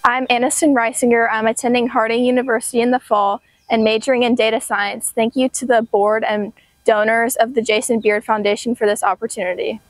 I'm Aniston Reisinger. I'm attending Harding University in the fall and majoring in data science. Thank you to the board and donors of the Jason Beard Foundation for this opportunity.